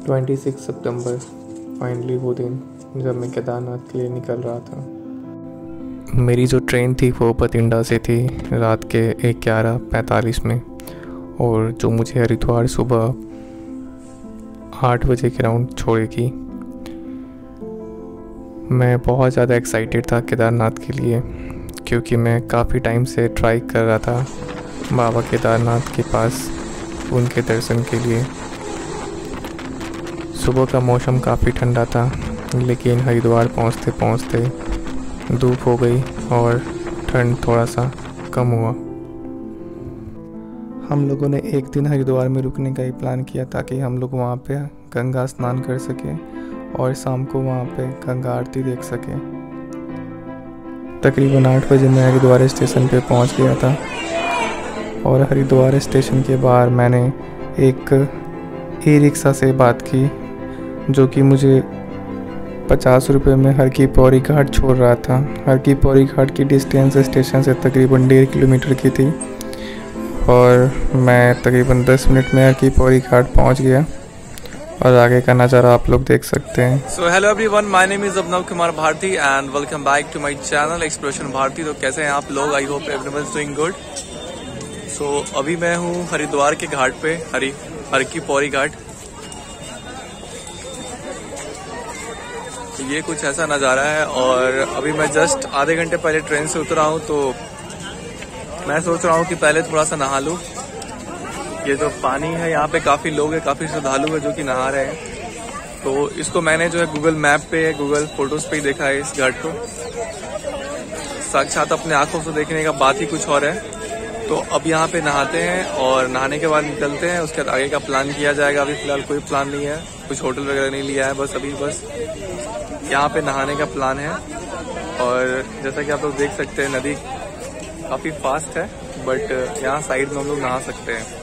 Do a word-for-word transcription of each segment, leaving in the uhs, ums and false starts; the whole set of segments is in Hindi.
छब्बीस सितंबर, फाइनली वो दिन जब मैं केदारनाथ के लिए निकल रहा था। मेरी जो ट्रेन थी वो बठिंडा से थी रात के ग्यारह पैंतालीस में, और जो मुझे हरिद्वार सुबह आठ बजे के राउंड छोड़ेगी। मैं बहुत ज़्यादा एक्साइटेड था केदारनाथ के लिए, क्योंकि मैं काफ़ी टाइम से ट्राई कर रहा था बाबा केदारनाथ के पास उनके दर्शन के लिए। सुबह का मौसम काफ़ी ठंडा था, लेकिन हरिद्वार पहुंचते पहुंचते धूप हो गई और ठंड थोड़ा सा कम हुआ। हम लोगों ने एक दिन हरिद्वार में रुकने का ही प्लान किया ताकि हम लोग वहाँ पे गंगा स्नान कर सकें और शाम को वहाँ पे गंगा आरती देख सकें। तकरीबन आठ बजे मैं हरिद्वार स्टेशन पे पहुँच गया था, और हरिद्वार स्टेशन के बाहर मैंने एक ई रिक्शा से बात की, जो कि मुझे पचास रुपये में हर की पौड़ी घाट छोड़ रहा था। हर की पौड़ी घाट की डिस्टेंस स्टेशन से तकरीबन डेढ़ किलोमीटर की थी, और मैं तकरीबन दस मिनट में हर की पौड़ी घाट पहुंच गया, और आगे का नज़ारा आप लोग देख सकते हैं। So hello everyone, my name is Abhinav Kumar Bharati and welcome back to my channel exploration Bharati. तो कैसे हैं आप लोग? I hope everyone is doing good. So अभी मैं हूँ हरिद्वार के घाट पे, हरी हर की पौड़ी घाट। ये कुछ ऐसा नज़ारा है, और अभी मैं जस्ट आधे घंटे पहले ट्रेन से उतरा हूँ, तो मैं सोच रहा हूँ कि पहले थोड़ा सा नहा लूँ। ये जो पानी है यहाँ पे काफ़ी लोग हैं, काफ़ी श्रद्धालु है जो कि नहा रहे हैं। तो इसको मैंने जो है गूगल मैप पे, गूगल फोटोज पे ही देखा है इस घाट को। साक्षात अपने आंखों से देखने का बात ही कुछ और है। तो अब यहाँ पे नहाते हैं और नहाने के बाद निकलते हैं। उसके बाद आगे का प्लान किया जाएगा। अभी फिलहाल कोई प्लान नहीं है, कुछ होटल वगैरह नहीं लिया है, बस अभी बस यहाँ पे नहाने का प्लान है। और जैसा कि आप लोग देख सकते हैं, नदी काफ़ी फास्ट है, बट यहाँ साइड में हम लोग नहा सकते हैं।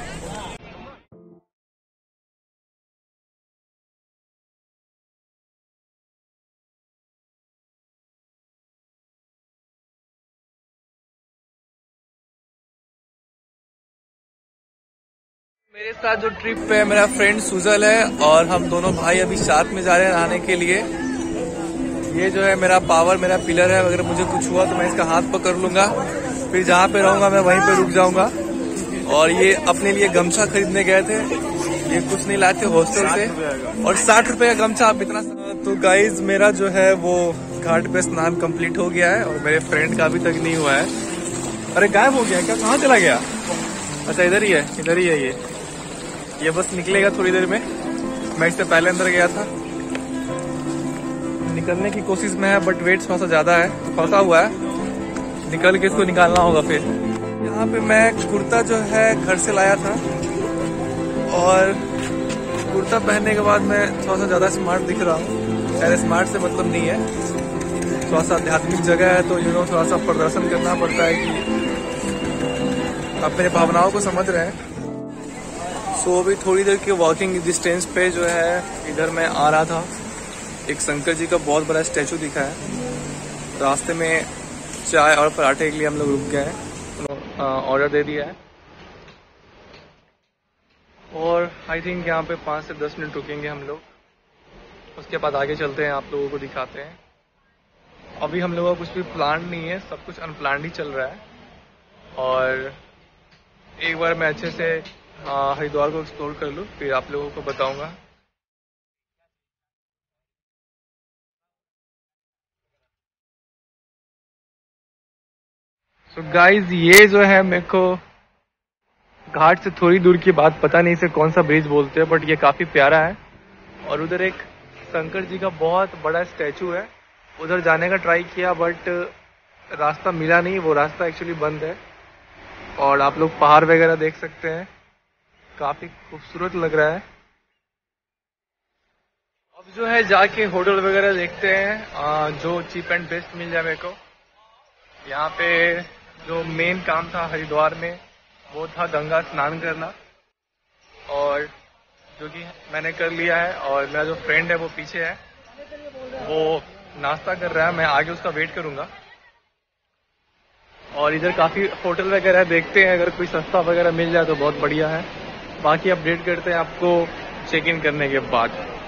मेरे साथ जो ट्रिप पे है मेरा फ्रेंड सुजल है, और हम दोनों भाई अभी साथ में जा रहे हैं नहाने के लिए। ये जो है मेरा पावर, मेरा पिलर है। अगर मुझे कुछ हुआ तो मैं इसका हाथ पकड़ लूंगा, फिर जहाँ पे रहूंगा मैं वहीं पे रुक जाऊंगा। और ये अपने लिए गमछा खरीदने गए थे, ये कुछ नहीं लाए थे हॉस्टल से, और साठ रुपए का गमछा आप इतना। तो गाइज मेरा जो है वो घाट पे स्नान कंप्लीट हो गया है, और मेरे फ्रेंड का अभी तक नहीं हुआ है। अरे गायब हो गया क्या? कहाँ चला गया? अच्छा इधर ही है, इधर ही है। ये ये बस निकलेगा थोड़ी देर में। मैं इससे पहले अंदर गया था, निकलने की कोशिश में है, बट वेट थोड़ा सा ज्यादा है, फंसा हुआ है। निकल के इसको निकालना होगा। फिर यहाँ पे मैं कुर्ता जो है घर से लाया था, और कुर्ता पहनने के बाद मैं थोड़ा सा ज्यादा स्मार्ट दिख रहा हूँ। खैर स्मार्ट से मतलब नहीं है, थोड़ा सा आध्यात्मिक जगह है, तो यू नो थोड़ा सा प्रदर्शन करना पड़ता है कि आप मेरे भावनाओं को समझ रहे हैं। सो so, अभी थोड़ी देर के वॉकिंग डिस्टेंस पे जो है इधर मैं आ रहा था, एक शंकर जी का बहुत बड़ा स्टैचू दिखा है। रास्ते में चाय और पराठे के लिए हम लोग रुक गए हैं, ऑर्डर दे दिया है, और आई थिंक यहाँ पे पाँच से दस मिनट रुकेंगे हम लोग। उसके बाद आगे चलते हैं, आप लोगों को दिखाते हैं। अभी हम लोगों का कुछ भी प्लान नहीं है, सब कुछ अनप्लान्ड ही चल रहा है। और एक बार मैं अच्छे से हरिद्वार को एक्सप्लोर कर लूँ, फिर आप लोगों को बताऊंगा। सो so गाइज ये जो है, मेरे को घाट से थोड़ी दूर की बात, पता नहीं इसे कौन सा ब्रिज बोलते हैं, बट ये काफी प्यारा है। और उधर एक शंकर जी का बहुत बड़ा स्टैचू है, उधर जाने का ट्राई किया, बट रास्ता मिला नहीं, वो रास्ता एक्चुअली बंद है। और आप लोग पहाड़ वगैरह देख सकते हैं, काफी खूबसूरत लग रहा है। अब जो है जाके होटल वगैरह देखते हैं जो चीप एंड बेस्ट मिल जाए मेरे को। यहाँ पे जो मेन काम था हरिद्वार में वो था गंगा स्नान करना, और जो कि मैंने कर लिया है। और मेरा जो फ्रेंड है वो पीछे है, वो नाश्ता कर रहा है, मैं आगे उसका वेट करूंगा। और इधर काफ़ी होटल वगैरह देखते हैं, अगर कोई सस्ता वगैरह मिल जाए तो बहुत बढ़िया है। बाकी अपडेट करते हैं आपको चेक इन करने के बाद।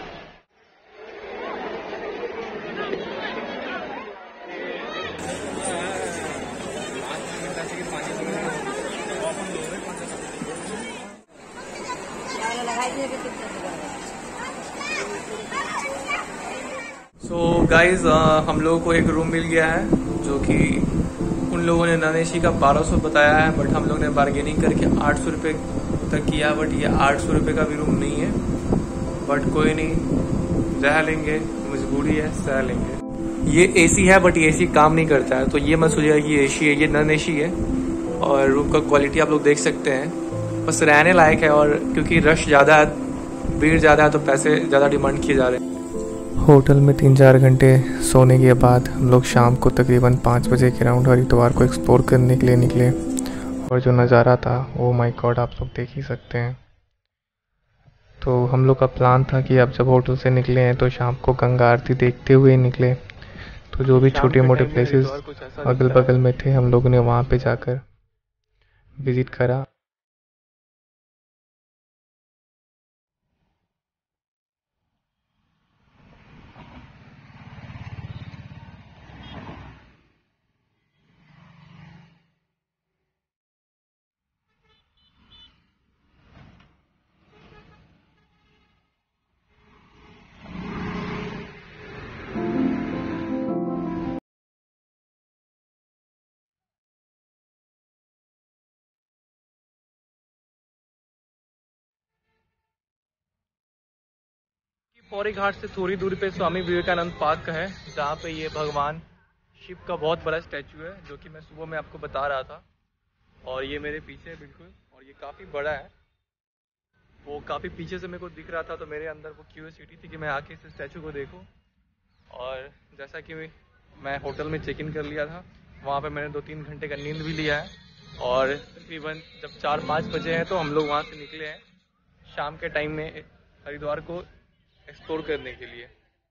सो गाइज हम लोगों को एक रूम मिल गया है जो कि उन लोगों ने ननेशी का बारह सौ बताया है, बट हम लोग ने बार्गेनिंग करके आठ सौ रुपये तक किया। बट ये आठ सौ रुपये का भी रूम नहीं है, बट कोई नहीं, रह लेंगे, मजबूरी है, सह लेंगे। ये एसी है बट ये एसी काम नहीं करता है, तो ये मत सोचिएगा कि ये एसी है, ये नन एसी है। और रूम का क्वालिटी आप लोग देख सकते हैं, बस रहने लायक है। और क्योंकि रश ज़्यादा है, भीड़ ज़्यादा है, तो पैसे ज़्यादा डिमांड किए जा रहे हैं। होटल में तीन चार घंटे सोने के बाद हम लोग शाम को तकरीबन पाँच बजे के राउंड हरिद्वार को एक्सप्लोर करने के लिए निकले। और जो नज़ारा था वो माय गॉड, आप लोग देख ही सकते हैं। तो हम लोग का प्लान था कि अब जब होटल से निकले हैं तो शाम को गंगा आरती देखते हुए निकले। तो जो भी छोटे मोटे प्लेसेस अगल बगल में थे हम लोगों ने वहाँ पे जाकर विज़िट करा। पौड़ी घाट से थोड़ी दूरी पे स्वामी विवेकानंद पार्क है, जहाँ पे ये भगवान शिव का बहुत बड़ा स्टैचू है, जो कि मैं सुबह में आपको बता रहा था। और ये मेरे पीछे है बिल्कुल, और ये काफ़ी बड़ा है। वो काफ़ी पीछे से मेरे को दिख रहा था, तो मेरे अंदर वो क्यूरियोसिटी थी कि मैं आके इस स्टैचू को देखूं। और जैसा कि मैं होटल में चेक इन कर लिया था, वहाँ पे मैंने दो तीन घंटे का नींद भी लिया है। और तकरीबन जब चार पाँच बजे हैं तो हम लोग वहाँ से निकले हैं शाम के टाइम में हरिद्वार को एक्सप्लोर करने के लिए।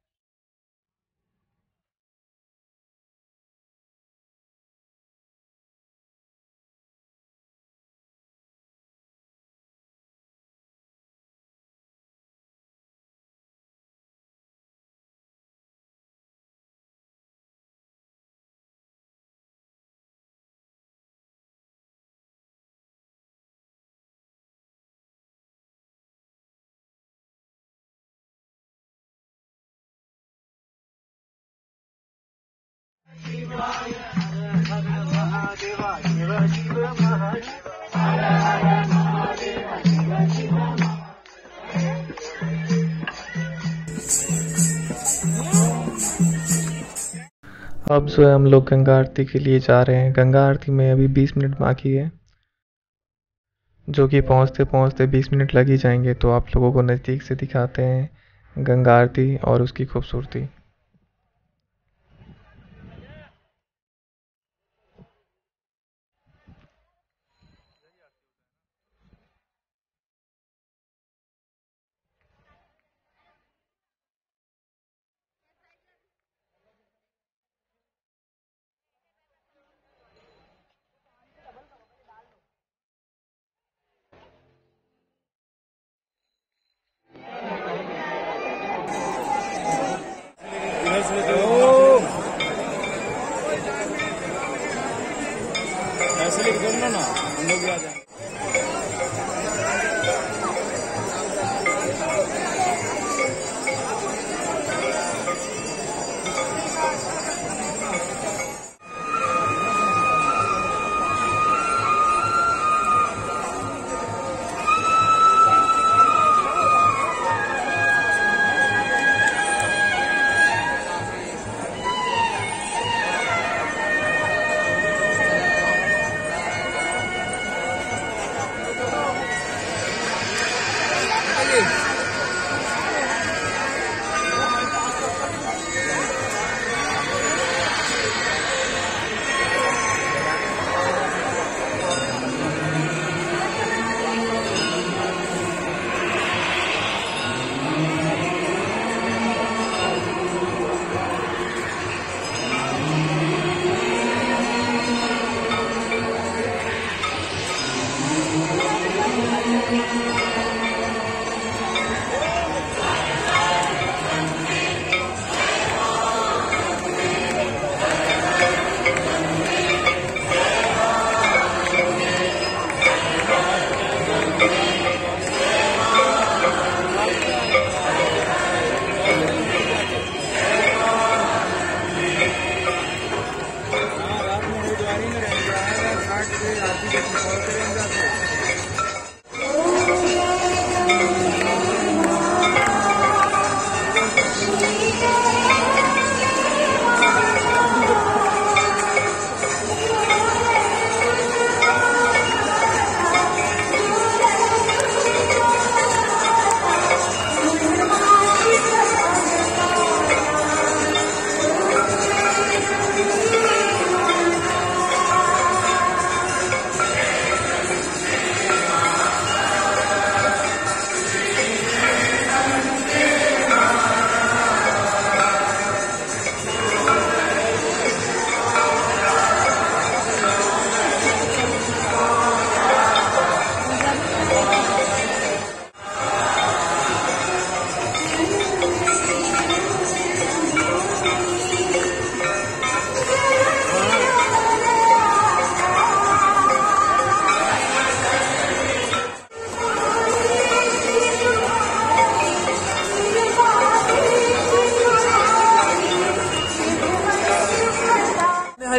अब जो है हम लोग गंगा आरती के लिए जा रहे हैं। गंगा आरती में अभी बीस मिनट बाकी है, जो कि पहुंचते पहुंचते बीस मिनट लग ही जाएंगे। तो आप लोगों को नज़दीक से दिखाते हैं गंगा आरती और उसकी खूबसूरती।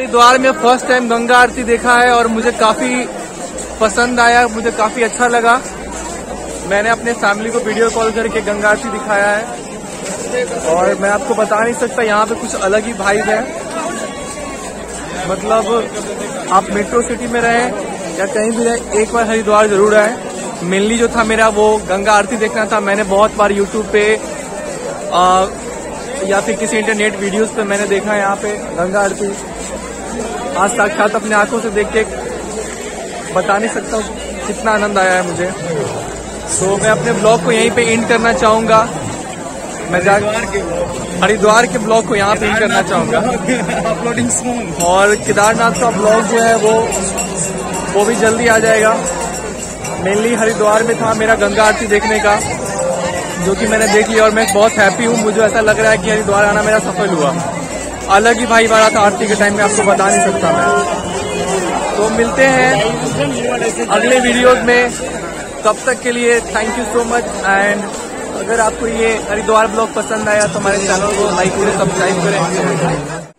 हरिद्वार में फर्स्ट टाइम गंगा आरती देखा है और मुझे काफी पसंद आया, मुझे काफी अच्छा लगा। मैंने अपने फैमिली को वीडियो कॉल करके गंगा आरती दिखाया है और मैं आपको बता नहीं सकता, यहाँ पे कुछ अलग ही वाइब है। मतलब आप मेट्रो सिटी में रहे या कहीं भी रहे, एक बार हरिद्वार जरूर आए। मेनली जो था मेरा वो गंगा आरती देखना था। मैंने बहुत बार यूट्यूब पे आ, या फिर किसी इंटरनेट वीडियोस पे मैंने देखा है यहाँ पे गंगा आरती। आज साक्षात अपने आंखों से देख के बता नहीं सकता कितना आनंद आया है मुझे। तो मैं अपने ब्लॉग को यहीं पे एंड करना चाहूंगा। मैं जा हरिद्वार के ब्लॉग को यहाँ पे एंड करना चाहूंगा अपलोडिंग सून। और केदारनाथ का ब्लॉग जो है वो वो भी जल्दी आ जाएगा। मेनली हरिद्वार में था मेरा गंगा आरती देखने का, जो कि मैंने देख लिया और मैं बहुत हैप्पी हूँ। मुझे ऐसा लग रहा है कि हरिद्वार आना मेरा सफल हुआ। अलग ही भाई वाला था आरती के टाइम में, आपको बता नहीं सकता मैं। तो मिलते हैं अगले वीडियोस में, तब तक के लिए thank you so much. And अगर आपको ये हरिद्वार ब्लॉग पसंद आया तो हमारे चैनल को लाइक करें, सब्सक्राइब करें।